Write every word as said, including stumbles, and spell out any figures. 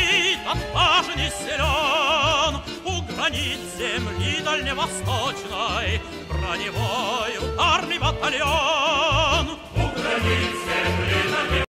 стоит отважный силен, у границ земли дальневосточной броневой ударный батальон. У границ земли